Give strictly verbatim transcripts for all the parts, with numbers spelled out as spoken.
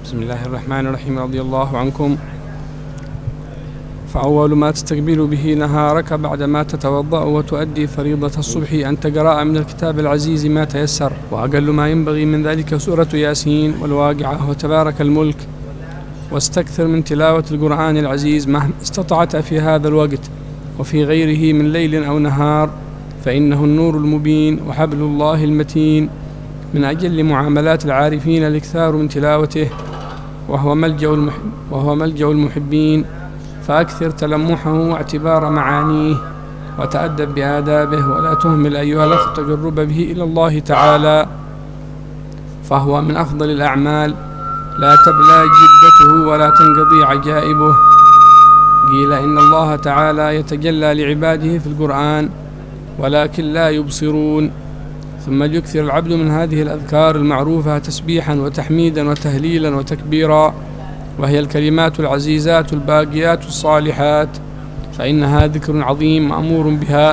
بسم الله الرحمن الرحيم. رضي الله عنكم. فأول ما تستقبل به نهارك بعدما تتوضأ وتؤدي فريضة الصبح أن تقرأ من الكتاب العزيز ما تيسر، وأقل ما ينبغي من ذلك سورة ياسين والواقعة وتبارك الملك، واستكثر من تلاوة القرآن العزيز مهما استطعت في هذا الوقت وفي غيره من ليل أو نهار، فإنه النور المبين وحبل الله المتين. من أجل معاملات العارفين الإكثار من تلاوته، وهو ملجأ المحب وهو ملجأ المحبين، فأكثر تلمحه واعتبار معانيه، وتأدب بآدابه، ولا تهمل أيها الأخ التقرب به إلى الله تعالى، فهو من أفضل الأعمال، لا تبلى جدته ولا تنقضي عجائبه. قيل إن الله تعالى يتجلى لعباده في القرآن ولكن لا يبصرون. ثم يكثر العبد من هذه الأذكار المعروفة تسبيحا وتحميدا وتهليلا وتكبيرا، وهي الكلمات العزيزات الباقيات الصالحات، فإنها ذكر عظيم مأمور بها،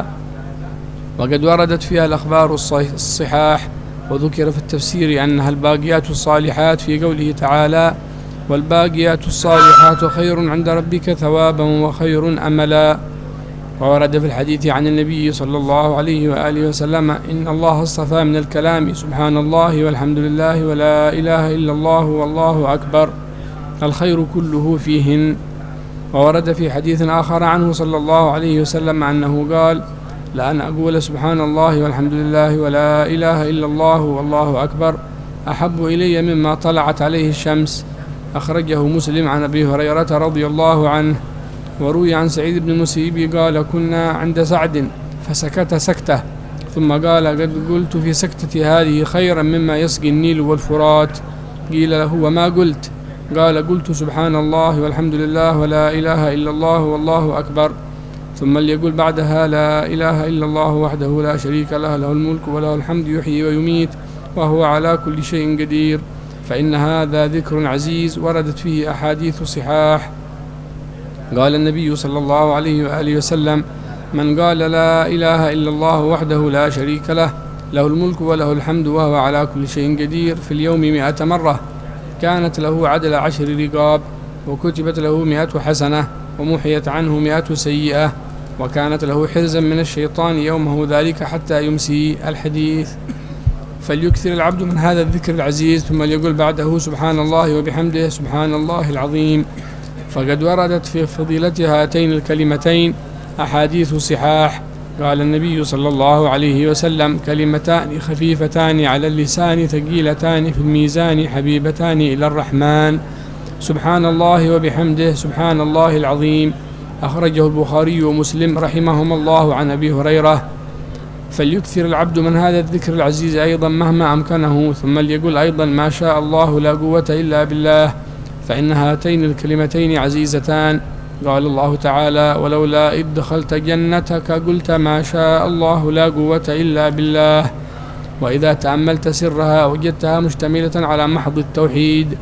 وقد وردت فيها الأخبار الصحاح، وذكر في التفسير أنها الباقيات الصالحات في قوله تعالى: والباقيات الصالحات خير عند ربك ثوابا وخير أملا. وورد في الحديث عن النبي صلى الله عليه وآله وسلم: إن الله اصطفى من الكلام سبحان الله والحمد لله ولا إله إلا الله والله أكبر، الخير كله فيهن. وورد في حديث آخر عنه صلى الله عليه وسلم أنه قال: لأن أقول سبحان الله والحمد لله ولا إله إلا الله والله أكبر أحب إلي مما طلعت عليه الشمس. أخرجه مسلم عن أبي هريرة رضي الله عنه. وروي عن سعيد بن المسيب قال: كنا عند سعد فسكت سكتة، ثم قال: قد قلت في سكتتي هذه خيرا مما يسقي النيل والفرات. قيل له: وما قلت؟ قال: قلت سبحان الله والحمد لله ولا إله إلا الله والله أكبر، ثم ليقول بعدها: لا إله إلا الله وحده لا شريك له، له الملك وله الحمد يحيي ويميت وهو على كل شيء قدير. فإن هذا ذكر عزيز وردت فيه أحاديث صحاح. قال النبي صلى الله عليه وآله وسلم: من قال لا إله إلا الله وحده لا شريك له، له الملك وله الحمد وهو على كل شيء قدير في اليوم مئة مرة، كانت له عدل عشر رقاب، وكتبت له مئة حسنة، ومحيت عنه مئة سيئة، وكانت له حرزا من الشيطان يومه ذلك حتى يمسي. الحديث. فليكثر العبد من هذا الذكر العزيز، ثم يقول بعده: سبحان الله وبحمده سبحان الله العظيم. فقد وردت في فضيلة هاتين الكلمتين أحاديث صحاح. قال النبي صلى الله عليه وسلم: كلمتان خفيفتان على اللسان ثقيلتان في الميزان حبيبتان إلى الرحمن، سبحان الله وبحمده سبحان الله العظيم. أخرجه البخاري ومسلم رحمهما الله عن أبي هريرة. فليكثر العبد من هذا الذكر العزيز أيضا مهما أمكنه، ثم ليقول أيضا: ما شاء الله لا قوة إلا بالله، فإن هاتين الكلمتين عزيزتان. قال الله تعالى: ولولا إذ دخلت جنتك قلت ما شاء الله لا قوة إلا بالله. وإذا تأملت سرها وجدتها مشتملة على محض التوحيد،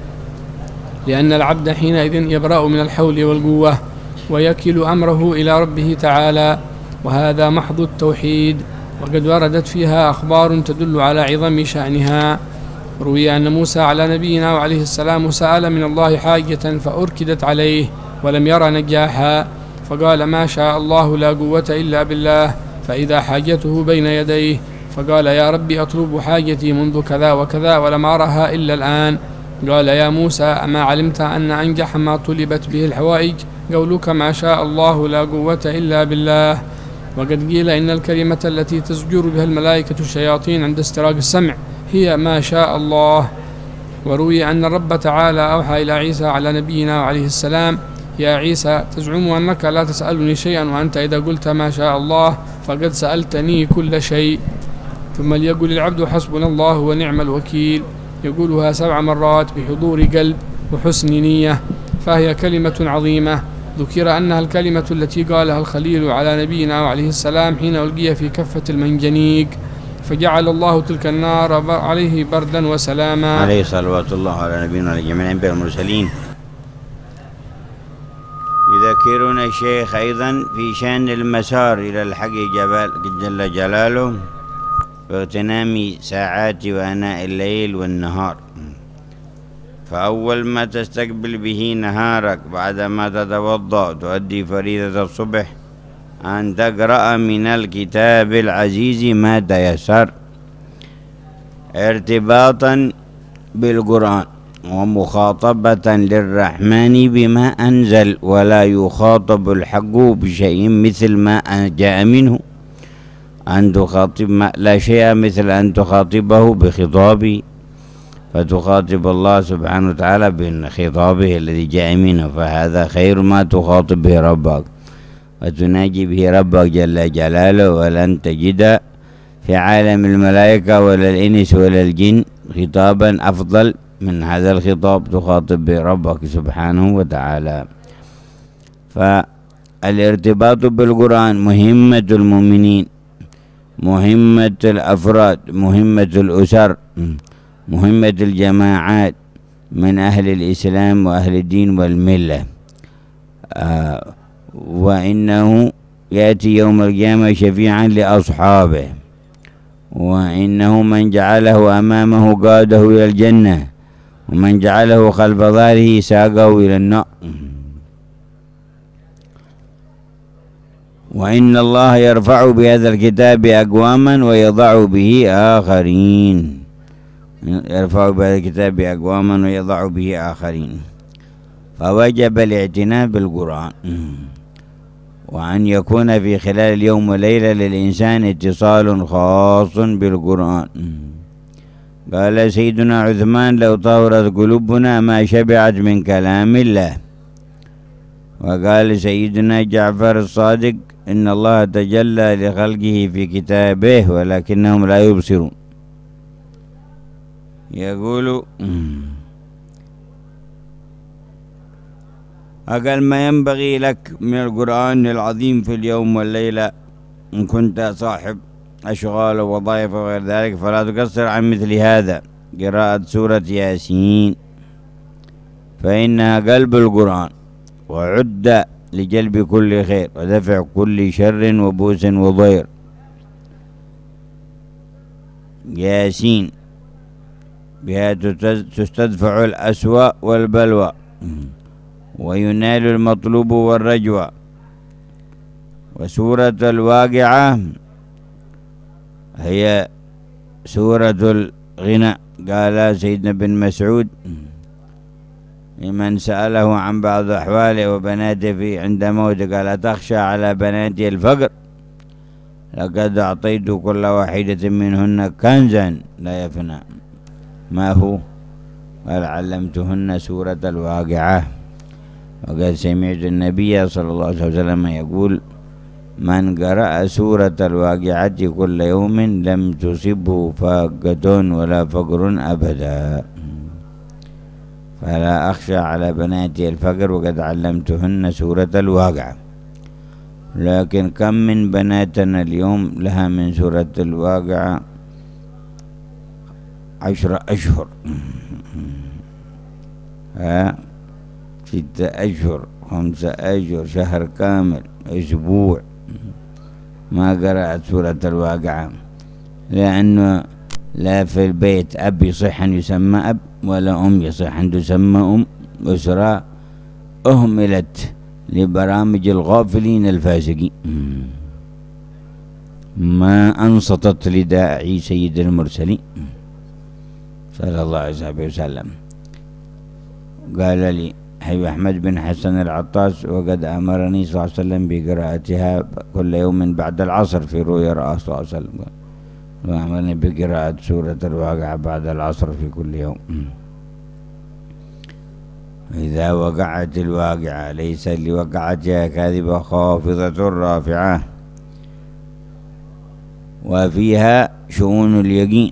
لأن العبد حينئذ يبرأ من الحول والقوة ويكل أمره إلى ربه تعالى، وهذا محض التوحيد. وقد وردت فيها أخبار تدل على عظم شأنها. روي أن موسى على نبينا وعليه السلام سأل من الله حاجة فأركدت عليه ولم ير نجاحا، فقال: ما شاء الله لا قوة إلا بالله، فإذا حاجته بين يديه فقال: يا ربي أطلب حاجتي منذ كذا وكذا ولم أرها إلا الآن. قال: يا موسى أما علمت أن أنجح ما طلبت به الحوائج قولك ما شاء الله لا قوة إلا بالله. وقد قيل إن الكلمة التي تزجر بها الملائكة الشياطين عند استراق السمع هي ما شاء الله. وروي أن الرب تعالى أوحى إلى عيسى على نبينا وعليه السلام: يا عيسى تزعم أنك لا تسألني شيئا، وأنت إذا قلت ما شاء الله فقد سألتني كل شيء. ثم ليقول العبد: حسبنا الله ونعم الوكيل، يقولها سبع مرات بحضور قلب وحسن نية، فهي كلمة عظيمة. ذكر أنها الكلمة التي قالها الخليل على نبينا وعليه السلام حين ألقي في كفة المنجنيق، فجعل الله تلك النار عليه بردا وسلاما. عليه صلوات الله على نبينا وعلى جميع الأنبياء والمرسلين. يذكرنا الشيخ أيضا في شأن المسار إلى الحق جل جلاله واغتنام ساعات وأناء الليل والنهار. فأول ما تستقبل به نهارك بعدما تتوضأ تؤدي فريضة الصبح أن تقرأ من الكتاب العزيز ما تيسر ارتباطا بالقرآن ومخاطبة للرحمن بما أنزل، ولا يخاطب الحق بشيء مثل ما جاء منه. أن تخاطب ما لا شيء مثل أن تخاطبه بخطابه، فتخاطب الله سبحانه وتعالى بخطابه الذي جاء منه، فهذا خير ما تخاطب به ربك وتناجي به ربك جل جلاله. ولن تجد في عالم الملائكة ولا الإنس ولا الجن خطابا أفضل من هذا الخطاب تخاطب به ربك سبحانه وتعالى. فالارتباط بالقرآن مهمة المؤمنين، مهمة الأفراد، مهمة الأسر، مهمة الجماعات من أهل الإسلام وأهل الدين والملة. آه وإنه يأتي يوم القيامة شفيعا لأصحابه، وإنه من جعله أمامه قاده إلى الجنة، ومن جعله خلف ظهره ساقه إلى النار. وإن الله يرفع بهذا الكتاب أقواما ويضع به آخرين، يرفع بهذا الكتاب أقواما ويضع به آخرين. فوجب الاعتناء بالقرآن، وأن يكون في خلال اليوم والليلة للإنسان اتصال خاص بالقرآن. قال سيدنا عثمان: لو طهرت قلوبنا ما شبعت من كلام الله. وقال سيدنا جعفر الصادق: إن الله تجلى لخلقه في كتابه ولكنهم لا يبصرون. يقول أقل ما ينبغي لك من القرآن العظيم في اليوم والليلة، إن كنت صاحب أشغال ووظائف وغير ذلك، فلا تقصر عن مثل هذا: قراءة سورة ياسين، فإنها قلب القرآن، وعد لجلب كل خير ودفع كل شر وبوس وضير. ياسين بها تستدفع الأسوأ والبلوى، وينال المطلوب والرجوى. وسورة الواقعة هي سورة الغنى. قال سيدنا بن مسعود لمن سأله عن بعض أحواله وبناته في عند موته، قال: أتخشى على بناتي الفقر؟ لقد أعطيت كل واحدة منهن كنزا لا يفنى. ما هو؟ قال: علمتهن سورة الواقعة. وقد سمعت النبي صلى الله عليه وسلم يقول: من قرأ سورة الواقعة كل يوم لم تصبه فاقة ولا فقر أبدا. فلا أخشى على بناتي الفقر وقد علمتهن سورة الواقعة. لكن كم من بناتنا اليوم لها من سورة الواقعة عشر أشهر، ها ستة أشهر، خمسة أشهر، شهر كامل، أسبوع ما قرأت سورة الواقعة، لأنه لا في البيت أب يصح أن يسمى أب، ولا أم يصح أن تسمى أم. أسرة أهملت لبرامج الغافلين الفاسقين، ما أنصتت لداعي سيد المرسلين صلى الله عليه وسلم. قال لي حبيب أحمد بن حسن العطاس: وقد أمرني صلى الله عليه وسلم بقراءتها كل يوم بعد العصر في رؤيا رأى صلى الله عليه وسلم، وأمرني بقراءة سورة الواقعة بعد العصر في كل يوم. إذا وقعت الواقعة ليس لوقعتها كاذبة خافضة رافعة، وفيها شؤون اليقين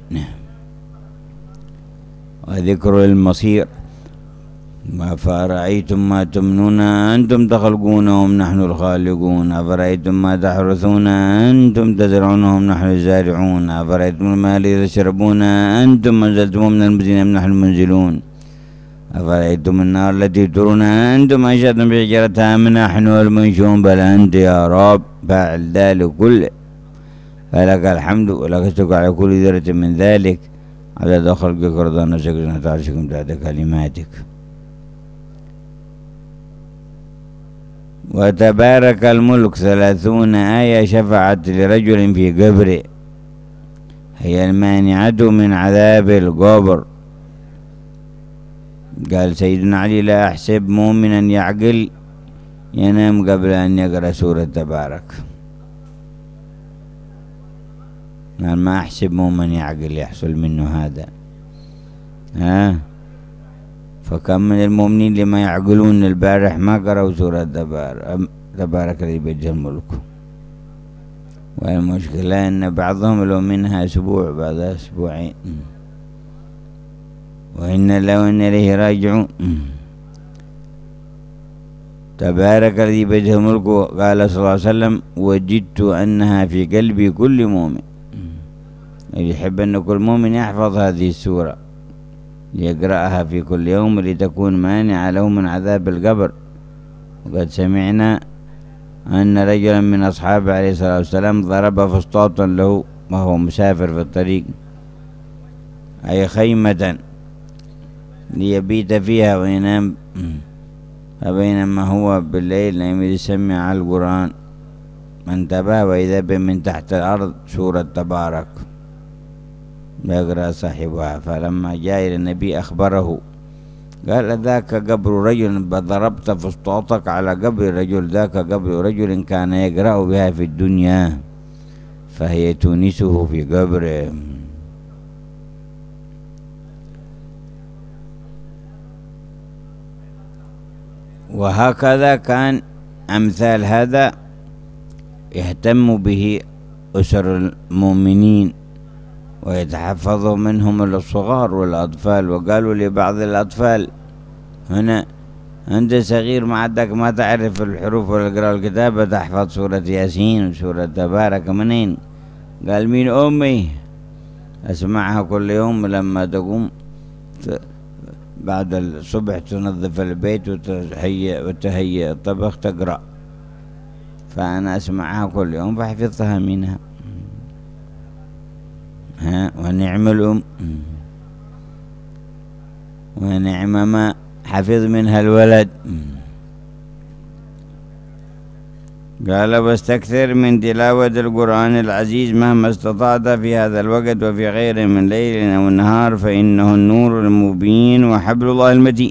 وذكر المصير. ما فرأيتم ما تمنون أنتم تخلقونهم نحن الخالقون، أفرأيتم ما تحرثون أنتم تزرعونهم نحن الزارعون، أفرأيتم الماء الذي تشربون أنتم أنزلتموه من المزن أم نحن المنزلون، أفرأيتم النار التي ترون أنتم أنشأتم بشجرتها أم نحن المنشئون، بل أنت يا رب فاعل ذلك كله، فلك الحمد ولك الشكر على كل ذرة من ذلك. عدد خلقك ورضا نفسك وزنة عرشك وامتداد كلماتك. وتبارك الملك ثلاثون آية شفعت لرجل في قبره هي المانعة من عذاب القبر. قال سيدنا علي: لا أحسب مؤمنا يعقل ينام قبل أن يقرأ سورة تبارك. ما أحسب مؤمن يعقل يحصل منه هذا. ها فكم من المؤمنين لما يعقلون البارح ما قرأوا سورة تبارك تبارك الذي بيده الملك. والمشكلة أن بعضهم لو منها أسبوع بعدها أسبوعين وإن لو إن إليه راجعون. تبارك الذي بيده الملك. قال صلى الله عليه وسلم: وجدت أنها في قلب كل مؤمن. يحب أن كل مؤمن يحفظ هذه السورة ليقرأها في كل يوم لتكون مانعة له من عذاب القبر. وقد سمعنا أن رجلا من أصحابه عليه الصلاة والسلام ضرب فسطاطا له وهو مسافر في الطريق، أي خيمة ليبيت فيها وينام. فبينما هو بالليل نام يسمع القرآن انتبه وإذا به من تحت الأرض سورة تبارك يقرأ صاحبها. فلما جاء إلى النبي أخبره قال: ذاك قبر رجل ضربت فسطاطك على قبر رجل، ذاك قبر رجل كان يقرأ بها في الدنيا فهي تونسه في قبره. وهكذا كان أمثال هذا يهتم به أسر المؤمنين ويتحفظوا منهم الصغار والأطفال. وقالوا لبعض الأطفال: هنا أنت صغير ما عندك ما تعرف الحروف ولا القراءة والكتابة، تحفظ سورة ياسين وسورة تبارك منين؟ قال: من أمي أسمعها كل يوم لما تقوم بعد الصبح تنظف البيت وتهيئ وتهيئ الطبخ تقرأ، فأنا أسمعها كل يوم فحفظتها منها. ها ونعم الأم ونعم ما حفظ منها الولد. قال: واستكثر من تلاوة القرآن العزيز مهما استطعت في هذا الوقت وفي غيره من ليل أو نهار، فإنه النور المبين وحبل الله المتين.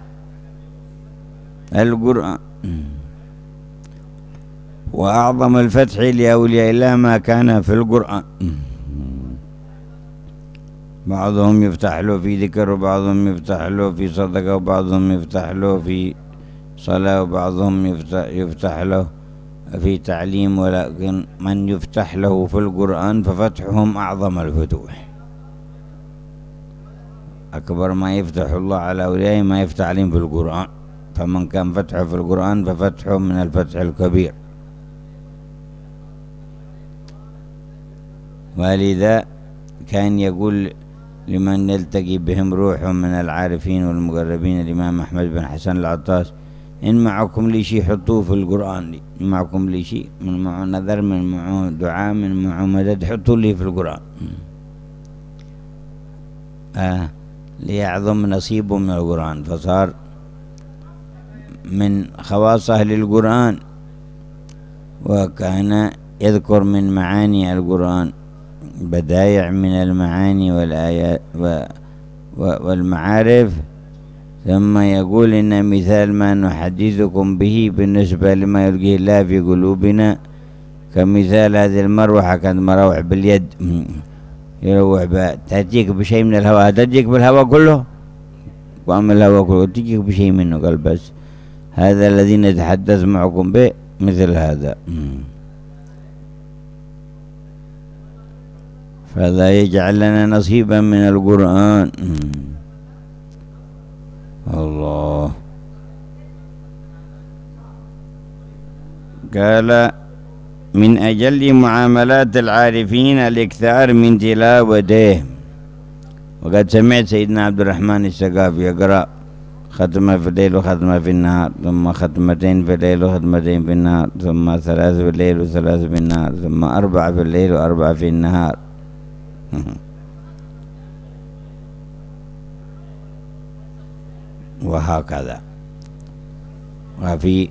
القرآن وأعظم الفتح لأولياء الله ما كان في القرآن. بعضهم يفتح له في ذكر وبعضهم يفتح له في صدقة وبعضهم يفتح له في صلاة وبعضهم يفتح, يفتح له في تعليم، ولكن من يفتح له في القرآن ففتحهم أعظم الفتوح. أكبر ما يفتح الله على أوليائه ما يفتح عليهم في القرآن، فمن كان فتحه في القرآن ففتحه من الفتح الكبير. ولذا كان يقول لمن يلتقي بهم روح من العارفين والمقربين الإمام أحمد بن حسن العطاس: إن معكم لي شيء حطوه في القرآن، لي إن معكم لي شيء من معه نذر من معه دعاء من معه مدد حطوا لي في القرآن آه ليعظم نصيبه من القرآن. فصار من خواص أهل القرآن. وكان يذكر من معاني القرآن بدايع من المعاني والآيات والمعارف، ثم يقول: إن مثال ما نحدثكم به بالنسبة لما يلقيه الله في قلوبنا كمثال هذه المروحة، كانت مروح باليد يروح بها، تأتيك بشيء من الهواء، تأتيك بالهواء كله وأما الهواء كله تأتيك بشيء منه. قال: بس هذا الذي نتحدث معكم به مثل هذا. فهذا يجعل لنا نصيبا من القرآن. الله قال: من أجل معاملات العارفين الإكثار من تلاوته. وقد سمعت سيدنا عبد الرحمن الثقافي يقرأ ختمة في الليل وختمة في النهار، ثم ختمتين في الليل وختمتين في النهار، ثم ثلاث في الليل وثلاث في النهار، ثم أربع في الليل وأربع في النهار. وهكذا. وفي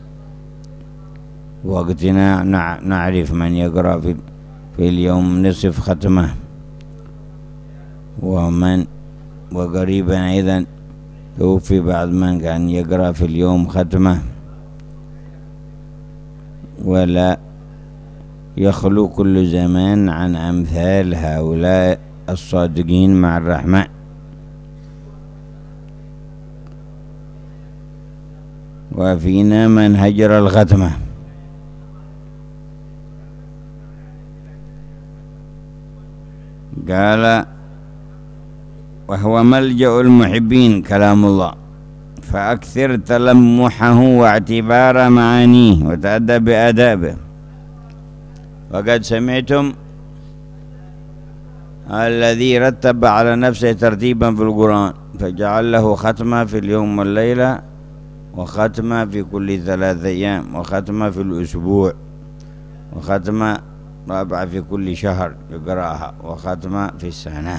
وقتنا نعرف من يقرأ في, في اليوم نصف ختمة، ومن وقريبا أيضا توفي بعض من كان يقرأ في اليوم ختمة، ولا يخلو كل زمان عن أمثال هؤلاء الصادقين مع الرحمن. وفينا من هجر الختمة، قال وهو ملجأ المحبين كلام الله، فأكثر تلمحه واعتبار معانيه وتأدب بآدابه. وقد سمعتم الذي رتب على نفسه ترتيبا في القرآن، فجعل له ختمة في اليوم والليلة، وختمة في كل ثلاث أيام، وختمة في الأسبوع، وختمة رابعة في كل شهر يقرأها، وختمة في السنة.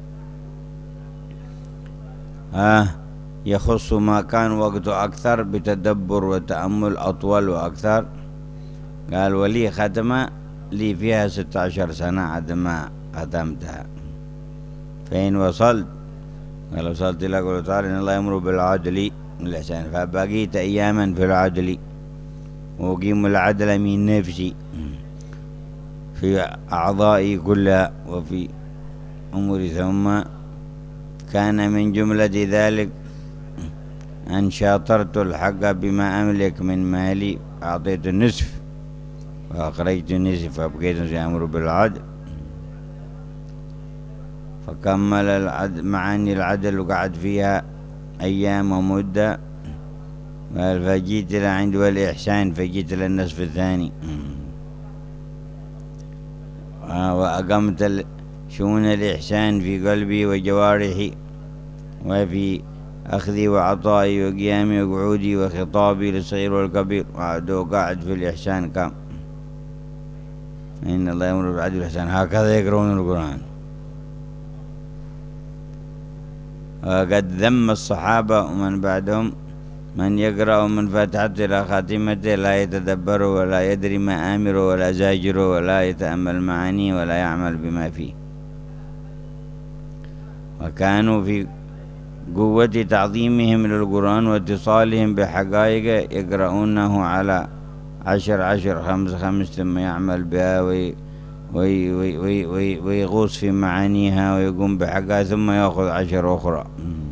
آه يخص ما كان وقته أكثر بتدبر وتأمل أطول وأكثر. قال ولي ختمة لي فيها ستة عشر سنة عد ما ختمتها، فإن وصلت قال وصلت إلى قوله تعالى إن الله يأمر بالعدل والإحسان، فبقيت أياما في العدل وأقيم العدل من نفسي في أعضائي كلها وفي أموري. ثم كان من جملة ذلك أن شاطرت الحق بما أملك من مالي، أعطيت النصف وأخرجت النصف، فبقيت أمر بالعدل. فكمل العدل معاني العدل وقعد فيها أيام ومدة. قال فجيت إلى عند والإحسان، فجيت إلى النصف الثاني، وأقمت شؤون الإحسان في قلبي وجوارحي، وفي أخذي وعطائي وقيامي وقعودي وخطابي للصغير والكبير، وقاعد في الإحسان كم إن الله يأمر بالعدل والإحسان. هكذا يقرؤون القرآن. وقد ذم الصحابة ومن بعدهم من يقرأ من فاتحة إلى خاتمته لا يتدبر ولا يدري ما آمر ولا زاجر ولا يتأمل معانيه ولا يعمل بما فيه. وكانوا في قوة تعظيمهم للقرآن واتصالهم بحقائق يقرؤونه على عشر عشر خمس خمس، ثم يعمل بها وي وي وي وي وي ويغوص في معانيها ويقوم بحقها، ثم يأخذ عشر أخرى.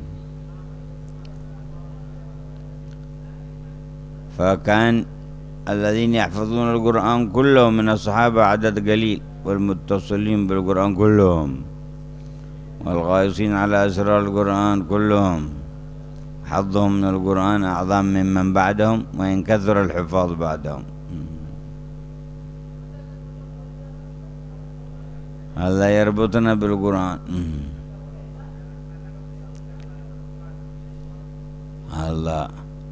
فكان الذين يحفظون القرآن كلهم من الصحابة عدد قليل، والمتصلين بالقرآن كلهم، والغايصين على أسرار القرآن كلهم حظهم من القرآن أعظم ممن بعدهم، وإن كثر الحفاظ بعدهم. هذا يربطنا بالقرآن. الله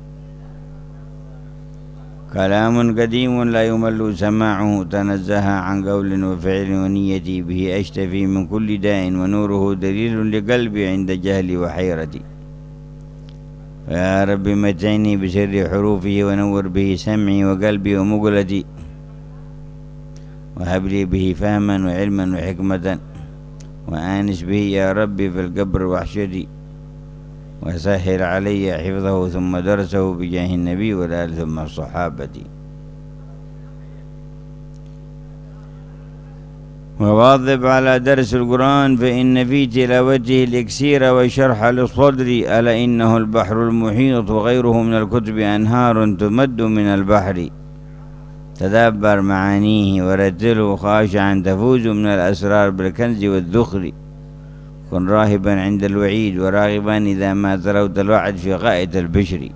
كلام قديم لا يمل سماعه، تنزه عن قول وفعل ونيتي، به أشتفي من كل داء، ونوره دليل لقلبي عند جهلي وحيرتي. يا رب متعني بسر حروفه، ونور به سمعي وقلبي ومقلتي، وهب لي به فهما وعلما وحكمة، وآنس به يا ربي في القبر وحشتي، وسهل علي حفظه ثم درسه بجاه النبي والآل ثم الصحابة. وواظب على درس القرآن، فإن في تلاوته الإكسير والشرح للصدر، ألا إنه البحر المحيط، وغيره من الكتب أنهار تمد من البحر. تدبر معانيه ورتله خاشعا، تفوز من الأسرار بالكنز والذخر. كن راهبا عند الوعيد، وراغبا إذا ما تلوت الوعد في غاية البشر.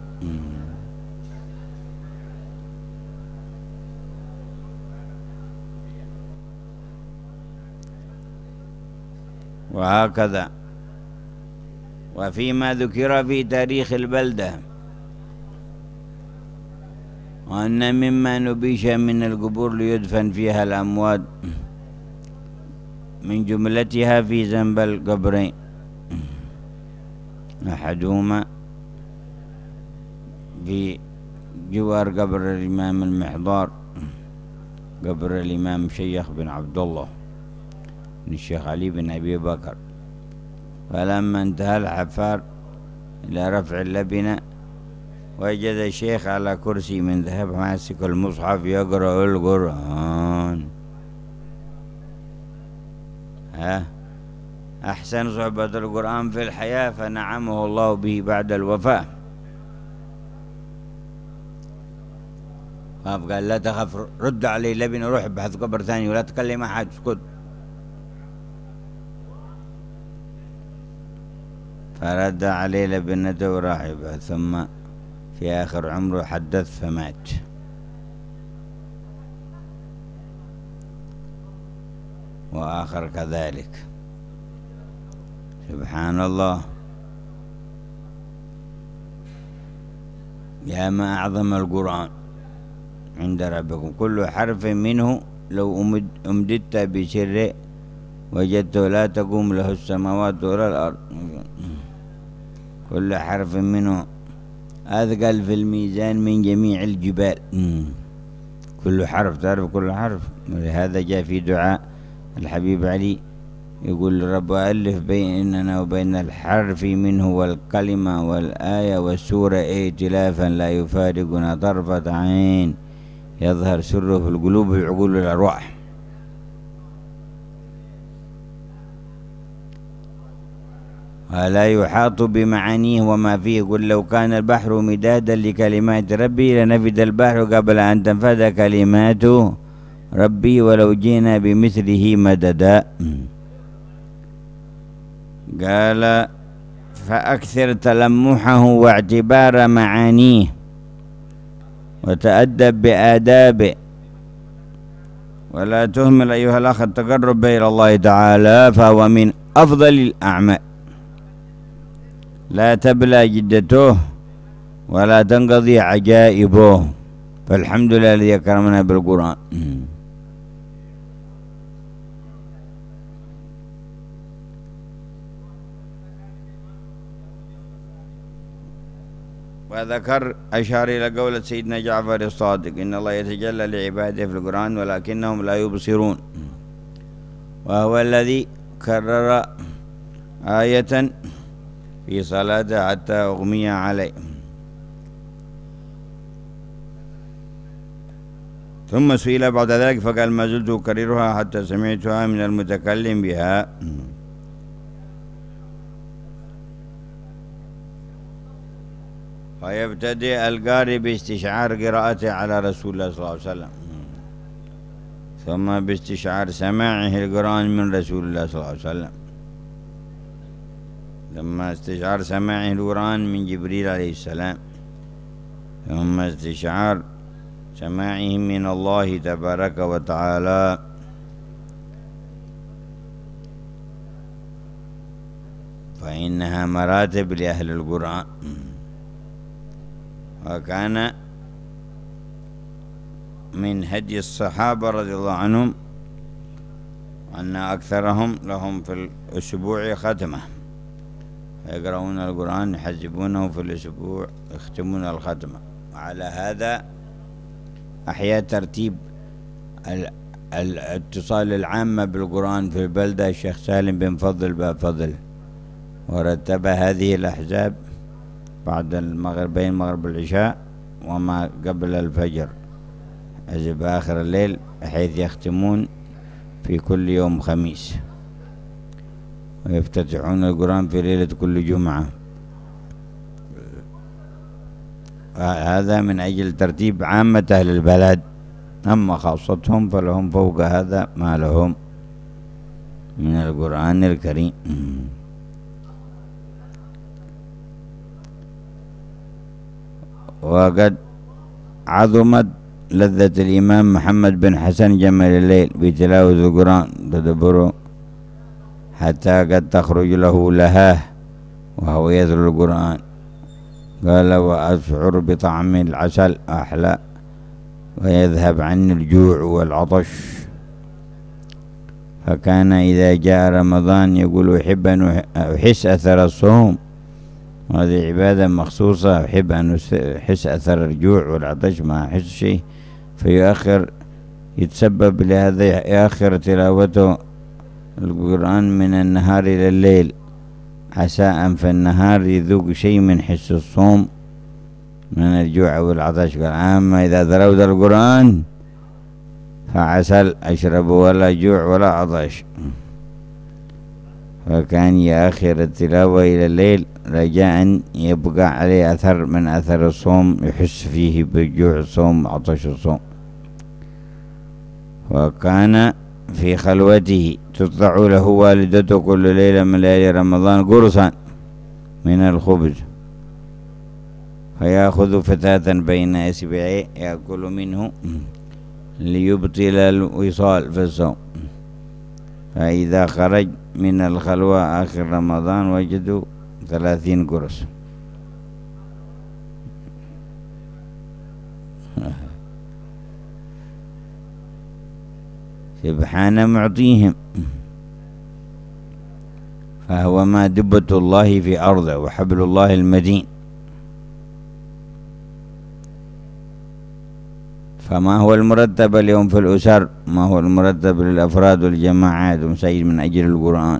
وهكذا. وفيما ذكر في تاريخ البلدة وأن مما نبيش من القبور ليدفن فيها الأموات، من جملتها في ذنب القبرين، أحدهما في جوار قبر الإمام المحضار، قبر الإمام شيخ بن عبد الله بن الشيخ علي بن أبي بكر. فلما انتهى الحفار إلى رفع اللبنة وجد الشيخ على كرسي من ذهب ماسك المصحف يقرأ القرآن. ها أحسن صحبة القرآن في الحياة فنعمه الله به بعد الوفاة. قال لا تخف، رد علي لبنة، روح ابحث قبر ثاني ولا تكلم أحد، اسكت. فرد عليه لبنته وراح يبحث، ثم في آخر عمره حدث فمات. وآخر كذلك. سبحان الله. يا ما أعظم القرآن عند ربكم، كل حرف منه لو أمد أمددت بسر وجدته لا تقوم له السماوات ولا الأرض. كل حرف منه أثقل في الميزان من جميع الجبال. كل حرف، تعرف كل حرف. ولهذا جاء في دعاء الحبيب علي يقول رب ألف بيننا وبين الحرف منه والكلمة والآية والسورة ائتلافا لا يفارقنا طرفة عين يظهر سره في القلوب والعقول والأرواح. ولا يحاط بمعانيه وما فيه. قل لو كان البحر مدادا لكلمات ربي لنفد البحر قبل أن تنفد كلمات ربي ولو جينا بمثله مددا. قال فأكثر تلمحه واعتبار معانيه وتأدب بآدابه، ولا تهمل أيها الأخ التقرب إلى الله تعالى، فهو من أفضل الأعمال. لا تبلى جدته ولا تنقضي عجائبه. فالحمد لله الذي أكرمنا بالقرآن. وذكر أشار إلى قولة سيدنا جعفر الصادق إن الله يتجلى لعباده في القرآن ولكنهم لا يبصرون، وهو الذي كرر آية في صلاته حتى أغمي عليه. ثم سئل بعد ذلك فقال ما زلت أكررها حتى سمعتها من المتكلم بها. ويبتدئ القارئ باستشعار قراءته على رسول الله صلى الله عليه وسلم، ثم باستشعار سماعه القرآن من رسول الله صلى الله عليه وسلم، ثم استشعار سماعه القرآن من جبريل عليه السلام، ثم استشعار سماعه من الله تبارك وتعالى. فإنها مراتب لأهل القرآن. وكان من هدي الصحابة رضي الله عنهم أن أكثرهم لهم في الأسبوع ختمة، يقرؤون القرآن يحزبونه في الأسبوع يختمون الختمة. وعلى هذا أحيا ترتيب الاتصال العامة بالقرآن في البلدة الشيخ سالم بن فضل بن فضل، ورتب هذه الأحزاب بعد المغرب بين المغرب والعشاء وما قبل الفجر، حزب آخر الليل، بحيث يختمون في كل يوم خميس ويفتتحون القرآن في ليلة كل جمعة. هذا من أجل ترتيب عامة أهل البلد، أما خاصتهم فلهم فوق هذا ما لهم من القرآن الكريم. وقد عظمت لذة الإمام محمد بن حسن جمل الليل بتلاوة القرآن تدبره حتى قد تخرج له لهاه وهو يتلو القرآن. قال وأشعر بطعم العسل أحلى ويذهب عني الجوع والعطش. فكان إذا جاء رمضان يقول أحب أن أحس أثر الصوم وهذه عبادة مخصوصة. أحب أن أحس أثر الجوع والعطش ما أحس شيء فيؤخر، يتسبب لهذا يؤخر تلاوته القرآن من النهار إلى الليل، عسى أن في النهار يذوق شيء من حس الصوم من الجوع والعطش. قال أما إذا ذروت القرآن فعسل أشرب ولا جوع ولا عطش. فكان يؤخر التلاوة إلى الليل رجاء أن يبقى عليه أثر من أثر الصوم، يحس فيه بجوع الصوم عطش الصوم. وكان في خلوته تطلع له والدته كل ليلة من ليالي رمضان قرصا من الخبز، فيأخذ فتاة بين إصبعيه يأكل منه ليبطل الوصال في الصوم. فإذا خرج من الخلوة آخر رمضان وجدوا ثلاثين قرص. سبحان معطيهم، فهو مادبة الله في أرضه وحبل الله المتين. فما هو المرتب اليوم في الأسر؟ ما هو المرتب للأفراد والجماعات ومساجد من أجل القرآن؟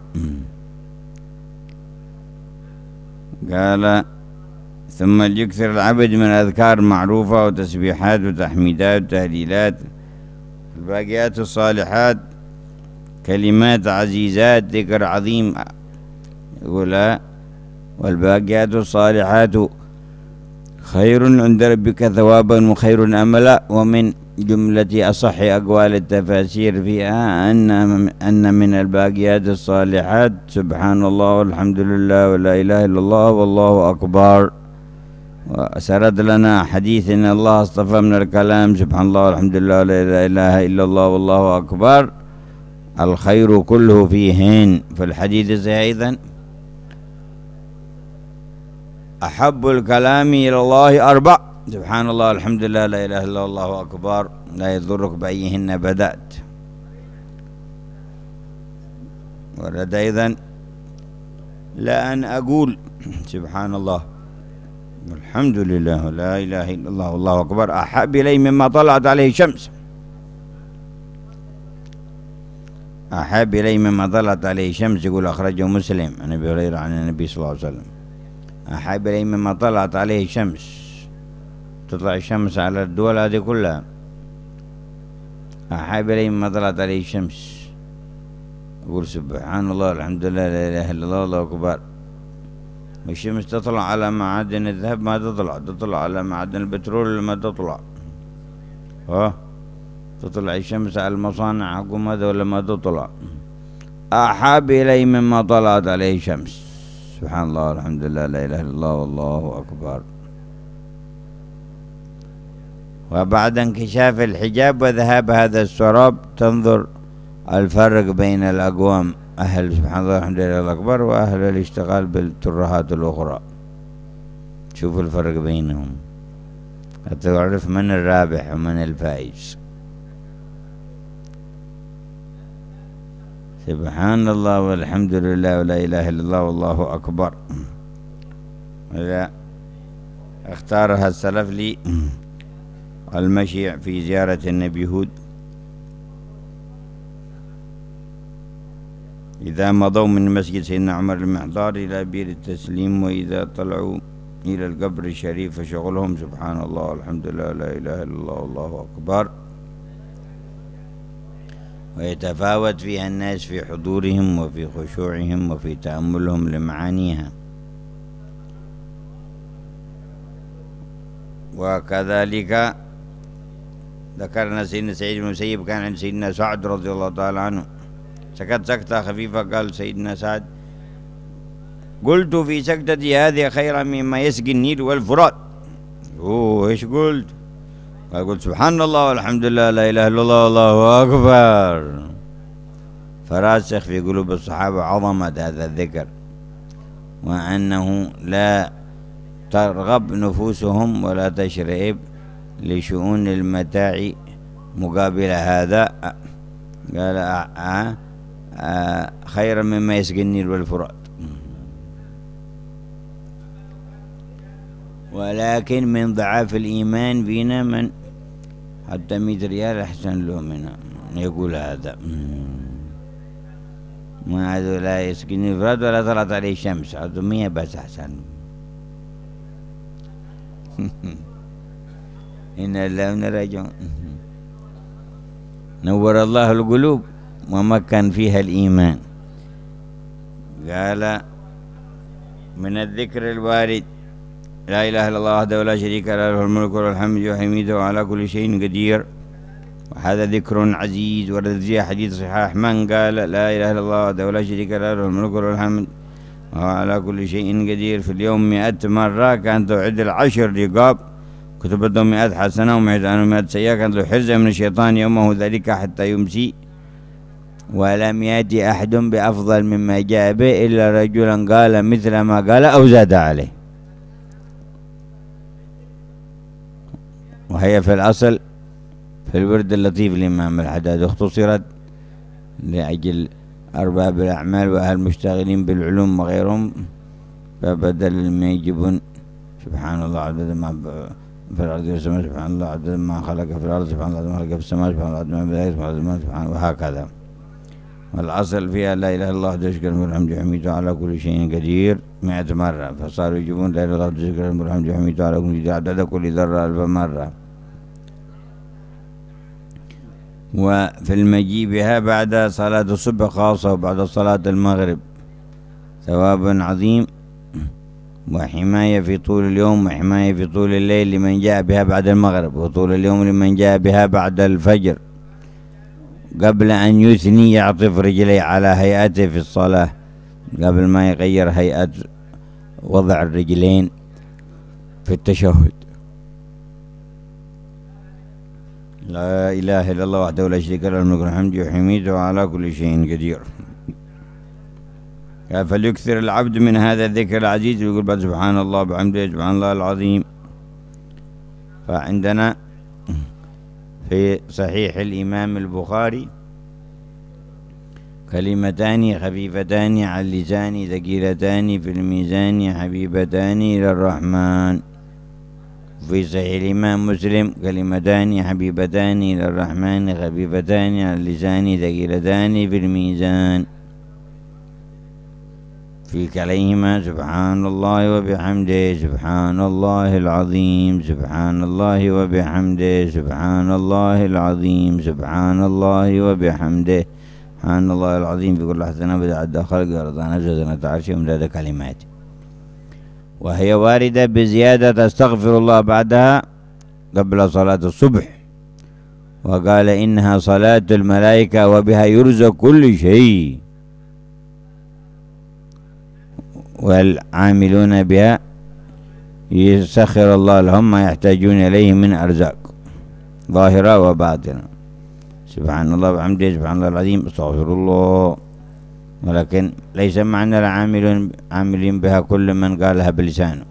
قال ثم يكثر العبد من أذكار معروفة وتسبيحات وتحميدات وتهليلات، الباقيات الصالحات كلمات عزيزات ذكر عظيم. يقول والباقيات الصالحات خير عند ربك ثوابا وخير أملا. ومن جملة أصح أقوال التفاسير فيها أن أن من الباقيات الصالحات سبحان الله والحمد لله ولا إله إلا الله والله أكبر. وسرد لنا حديث إن الله اصطفى من الكلام سبحان الله والحمد لله ولا إله إلا الله والله أكبر الخير كله فيهن. في الحديث أيضا أحب الكلام إلى الله أربع سبحان الله والحمد لله لا إله إلا الله أكبر لا يضرك بأيهن بدأت. ورد أيضا لا أن أقول سبحان الله والحمد لله لا إله إلا الله والله أكبر أحب إلي مما طلعت عليه الشمس. أحب إلي مما طلعت عليه الشمس. يقول أخرجه مسلم عن أبي هريرة عن النبي صلى الله عليه وسلم أحب إلي مما طلعت عليه الشمس. تطلع الشمس على الدول هذه كلها. أحب إلي مما طلعت عليه الشمس. يقول سبحان الله الحمد لله لا إله إلا الله والله أكبر. الشمس تطلع على معادن الذهب ما تطلع، تطلع على معادن البترول ما تطلع. ها تطلع الشمس على المصانع حقهم هذا ولا ما تطلع. أحب إلي مما طلعت عليه الشمس. سبحان الله والحمد لله لا إله إلا الله والله أكبر. وبعد انكشاف الحجاب وذهاب هذا السراب تنظر الفرق بين الأقوام أهل سبحان الله الحمد لله الأكبر وأهل الاشتغال بالترهات الأخرى. شوف الفرق بينهم تعرف من الرابح ومن الفائز. سبحان الله والحمد لله ولا إله إلا الله والله أكبر. إذا اختارها السلف لي المشي في زيارة النبي هود إذا مضوا من مسجد سيدنا عمر المحضار إلى بير التسليم، وإذا طلعوا إلى القبر الشريف فشغلهم سبحان الله والحمد لله لا إله إلا الله والله أكبر. ويتفاوت فيها الناس في حضورهم وفي خشوعهم وفي تأملهم لمعانيها. وكذلك ذكرنا سيدنا سعيد بن المسيب كان عند سيدنا سعد رضي الله تعالى عنه سكت سكتة خفيفة. قال سيدنا سعد قلت في سكتتي هذه خيرا مما يسقي النيل والفرات. اوه ايش قلت؟ قال قلت سبحان الله والحمد لله لا اله الا الله والله اكبر. فراسخ في قلوب الصحابة عظمة هذا الذكر وأنه لا ترغب نفوسهم ولا تشرئب لشؤون المتاع مقابل هذا. قال آه آه آه خيرا مما يسقي النيل والفرات. ولكن من ضعاف الإيمان فينا من حتى مئة ريال أحسن له منها يقول هذا ما هذا لا يسكن الفرد ولا طلعت عليه الشمس هذا مية بس أحسن إن الله من راجعون. نور الله القلوب ومكن فيها الإيمان. قال من الذكر الوارد لا إله إلا الله وحده لا شريك له له الملك وله الحمد يحيي ويميت وعلى كل شيء قدير. وهذا ذكر عزيز ورد فيه حديث صحيح من قال لا إله إلا الله وحده لا شريك له له الملك وله الحمد وهو على كل شيء قدير في اليوم مئة مرة كانت توعد العشر رقاب كتبت له مئة حسنة ومئة عنه مئة سيئة كانت له حرزة من الشيطان يومه ذلك حتى يمسي. ولم يأتي أحد بأفضل مما جاء به إلا رجلا قال مثل ما قال أو زاد عليه. وهي في الأصل في الورد اللطيف للإمام الحداد اختصرت لأجل أرباب الأعمال وأهل المشتغلين بالعلوم وغيرهم فبدل ما يجبون سبحان الله عدد ما في الأرض والسماء سبحان الله عدد ما خلق في الأرض سبحان الله عدد ما خلق في السماء سبحان الله عدد ما بدأ سبحان الله وهكذا. والأصل فيها لا إله إلا الله وحده يشكر والحمد حميده على كل شيء قدير مئة مرة فصاروا يجيبون لا إله إلا الله وحده يشكر والحمد حميده على كل شيء عدد كل ذرة ألف مرة. وفي المجيء بها بعد صلاة الصبح خاصة وبعد صلاة المغرب ثواب عظيم وحماية في طول اليوم وحماية في طول الليل لمن جاء بها بعد المغرب وطول اليوم لمن جاء بها بعد الفجر. قبل أن يثني يعطف رجليه على هيئته في الصلاة قبل ما يغير هيئة وضع الرجلين في التشهد. لا إله إلا الله وحده لا شريك له الملك والحمد يحمده على كل شيء قدير. فليكثر العبد من هذا الذكر العزيز ويقول بعد سبحان الله بحمده سبحان الله العظيم. فعندنا في صحيح الإمام البخاري كلمتان خفيفتان على اللسان ثقيلتان في الميزان حبيبتان إلى الرحمن. في صحيح الإمام مسلم كلمتان حبيبتان إلى الرحمن خفيفتان على اللسان ثقيلتان في الميزان. في كليهما سبحان الله وبحمده سبحان الله العظيم سبحان الله وبحمده سبحان الله العظيم سبحان الله وبحمده سبحان الله العظيم في كل لحظة بدأ عد خلق ورضا نزل عرش ومداد كلمات. وهي واردة بزيادة استغفر الله بعدها قبل صلاة الصبح. وقال إنها صلاة الملائكة وبها يرزق كل شيء والعاملون بها يسخر الله لهم ما يحتاجون إليه من أرزاق ظاهرة وباطنة. سبحان الله وبحمده سبحان الله العظيم استغفر الله. ولكن ليس معنى العاملون عاملين بها كل من قالها بلسانه.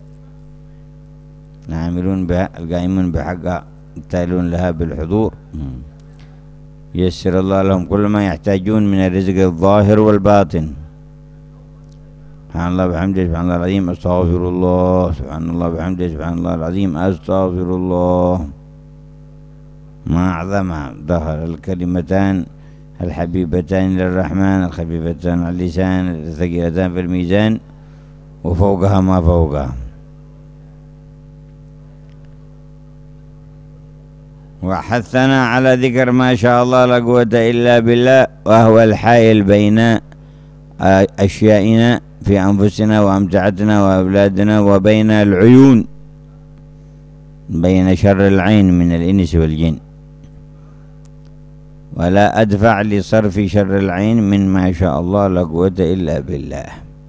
العاملون بها القائمون بحقها التالون لها بالحضور يسر الله لهم كل ما يحتاجون من الرزق الظاهر والباطن. سبحان الله بحمده سبحان الله العظيم استغفر الله سبحان الله بحمده سبحان الله العظيم استغفر الله. ما أعظمها ظهر الكلمتان الحبيبتان للرحمن الخفيفتان على اللسان الثقيلتان في الميزان وفوقها ما فوقها. وحثنا على ذكر ما شاء الله لا قوة إلا بالله وهو الحائل بين أشيائنا في أنفسنا وأمتعتنا وأولادنا وبين العيون بين شر العين من الإنس والجن. ولا أدفع لصرف شر العين من ما شاء الله لا قوة إلا بالله.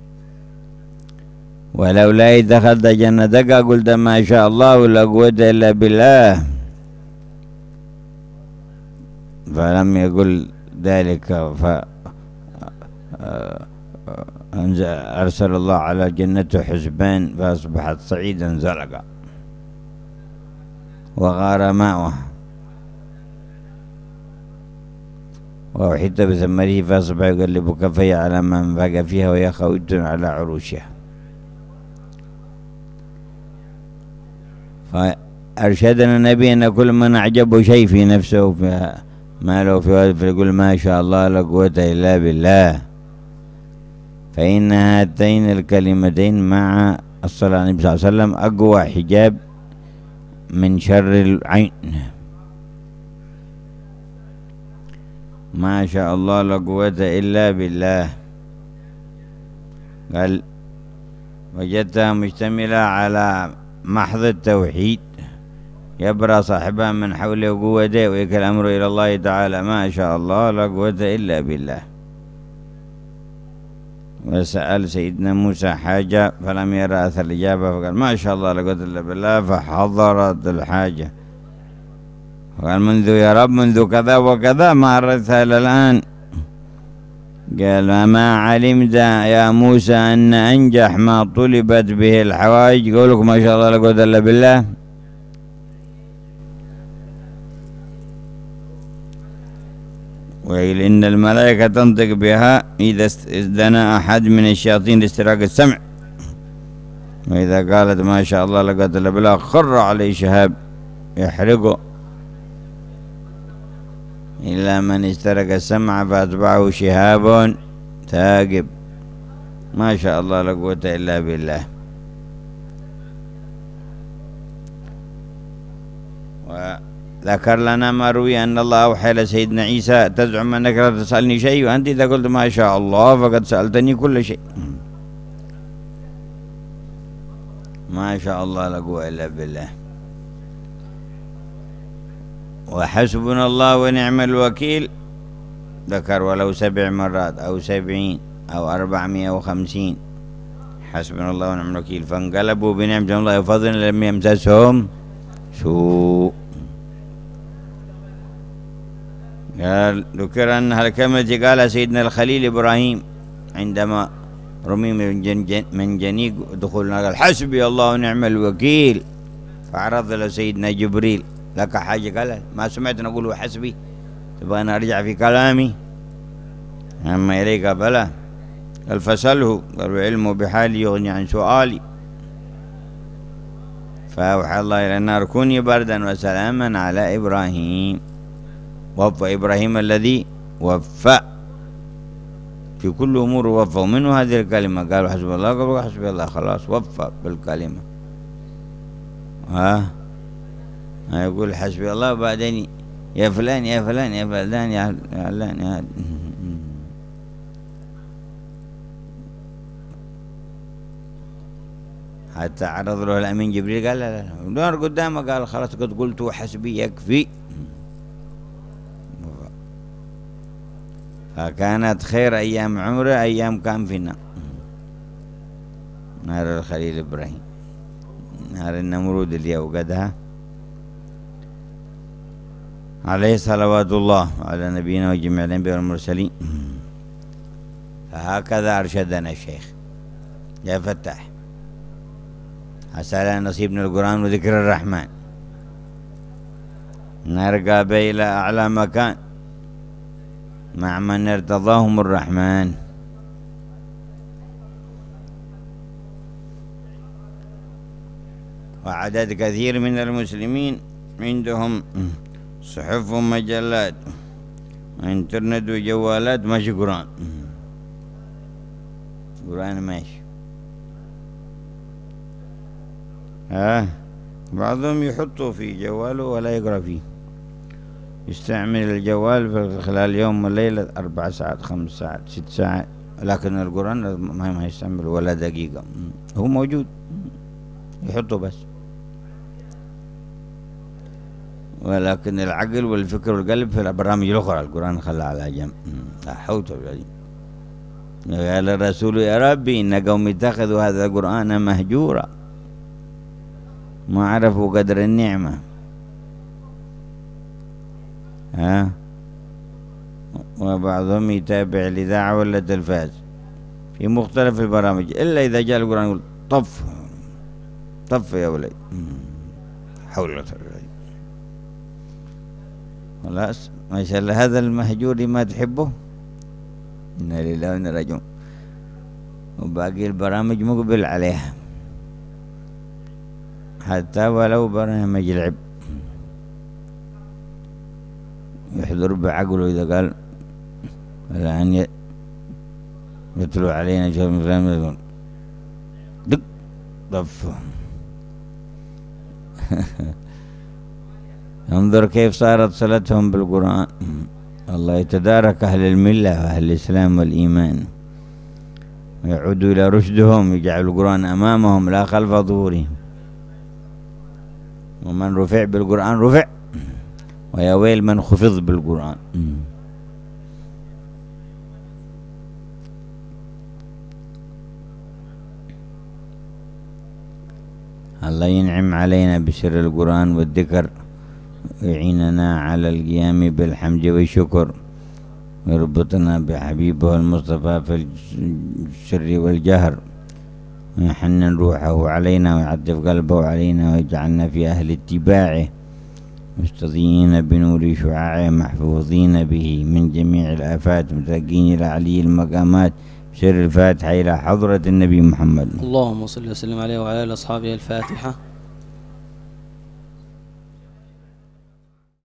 ولولا إذ دخلت جنتك قلت ما شاء الله ولا قوة إلا بالله فلم يقل ذلك ف أرسل الله على جنته حسبان فأصبحت صعيدا زلقا وغار ماؤه وأحيط بثمره فأصبح يقلب كفيه على ما أنفق فيها وهي خاوية على عروشها. فأرشدنا النبي أن كل من أعجبه شيء في نفسه في ماله في هذا فيقول ما شاء الله لا قوة إلا بالله. فإن هاتين الكلمتين مع الصلاة على النبي صلى الله عليه وسلم أقوى حجاب من شر العين. ما شاء الله لا قوة إلا بالله. قال وجدتها مشتملة على محض التوحيد يبرى صاحبها من حوله وقوته ويكل الأمر إلى الله تعالى. ما شاء الله لا قوة إلا بالله. وسأل سيدنا موسى حاجة فلم يرى أثر الإجابة فقال ما شاء الله لا قوة إلا بالله، فحضرت الحاجة وقال منذ يا رب منذ كذا وكذا ما أردتها إلى الآن. قال ما علمت يا موسى أن أنجح ما طلبت به الحوائج قولك ما شاء الله لا قوة إلا بالله. وقيل إن الملائكة تنطق بها إذا استدنا أحد من الشياطين لاستراق السمع، وإذا قالت ما شاء الله لا قوة إلا بالله خر عليه شهاب يحرقه إلا من استرق السمع فأتبعه شهاب ثاقب. ما شاء الله لا قوة إلا بالله. وذكر لنا ما روي أن الله أوحى لسيدنا عيسى تزعم أنك لا تسألني شيء وأنت إذا قلت ما شاء الله فقد سألتني كل شيء. ما شاء الله لا قوة إلا بالله. وحسبنا الله ونعم الوكيل ذكر ولو سبع مرات أو سبعين أو أربعمائة وخمسين حسبنا الله ونعم الوكيل. فانقلبوا بنعمة الله وفضل لم يمسسهم سوء. قال ذكر أن الكلمة قال سيدنا الخليل إبراهيم عندما رمي من, جن من جنيق دخولنا قال حسبي الله ونعم الوكيل، فعرض له سيدنا جبريل لك حاجة؟ قال ما سمعت نقول حسبي، تبغى أنا أرجع في كلامي؟ أما إليك بلى. قال فسأله، قال علمه بحالي يغني عن سؤالي. فأوحى الله إلى النار كوني بردا وسلاما على إبراهيم. وفى إبراهيم الذي وفى في كل أمور وفى، ومنه هذه الكلمة قالوا حسب الله، قالوا حسب الله، خلاص وفى بالكلمة. ها يقول حسبي الله وبعدين يا فلان يا فلان يا فلان يا فلان يا حتى عرض له الأمين جبريل قال لا لا دور قدامه، قال خلاص قد قلت حسبي يكفي. فكانت خير أيام عمره أيام كان في النار، نار الخليل إبراهيم، نار النمرود اللي أوقدها عليه صلوات الله على نبينا وجميع الأنبياء والمرسلين. فهكذا أرشدنا الشيخ يا فتاح، حسنا نصيب من القرآن وذكر الرحمن، نرقى به إلى أعلى مكان مع من ارتضاهم الرحمن. وعدد كثير من المسلمين عندهم صحف ومجلات وانترنت وجوالات ماشي قرآن، قرآن ماشي. ها بعضهم يحطه في جواله ولا يقرأ فيه، يستعمل الجوال في خلال يوم والليلة أربع ساعات خمس ساعات ست ساعات، لكن القرآن ما يستعمل ولا دقيقة، هو موجود يحطه بس. ولكن العقل والفكر والقلب في البرامج الأخرى، القرآن خلى على جنب. لا حول ولا قوة. قال الرسول يا ربي إن قوم اتخذوا هذا القرآن مهجورا، ما عرفوا قدر النعمة. ها وبعضهم يتابع الإذاعة ولا التلفاز في مختلف البرامج، إلا إذا جاء القرآن يقول طف طف يا ولد، حول ولا قوة. خلاص ما شاء الله هذا المهجور ما تحبه، إنا لله وإنا إليه راجعون، وباقي البرامج مقبل عليها. حتى ولو برنامج لعب يحضر بعقله إذا قال الآن يتلو علينا شيء من الكلام دق طف. انظر كيف صارت صلتهم بالقرآن. الله يتدارك أهل الملة وأهل الإسلام والإيمان ويعودوا إلى رشدهم، يجعل القرآن أمامهم لا خلف ظهورهم. ومن رفع بالقرآن رفع، ويا ويل من خفض بالقرآن. الله ينعم علينا بسر القرآن والذكر ويعيننا على القيام بالحمد والشكر، ويربطنا بحبيبه المصطفى في السر والجهر، ويحنن روحه علينا ويعطف قلبه علينا، ويجعلنا في أهل اتباعه مستضيئين بنور شعاعه، محفوظين به من جميع الآفات، مترقين إلى علي المقامات. سر الفاتحة إلى حضرة النبي محمد. اللهم صل وسلم عليه وعلى آله وأصحابه. الفاتحة.